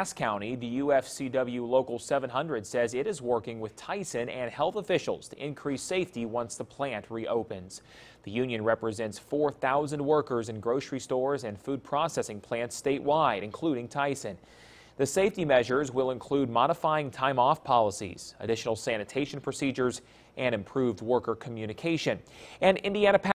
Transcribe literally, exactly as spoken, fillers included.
County, the U F C W Local seven hundred says it is working with Tyson and health officials to increase safety once the plant reopens. The union represents four thousand workers in grocery stores and food processing plants statewide, including Tyson. The safety measures will include modifying time-off policies, additional sanitation procedures, and improved worker communication. And Indiana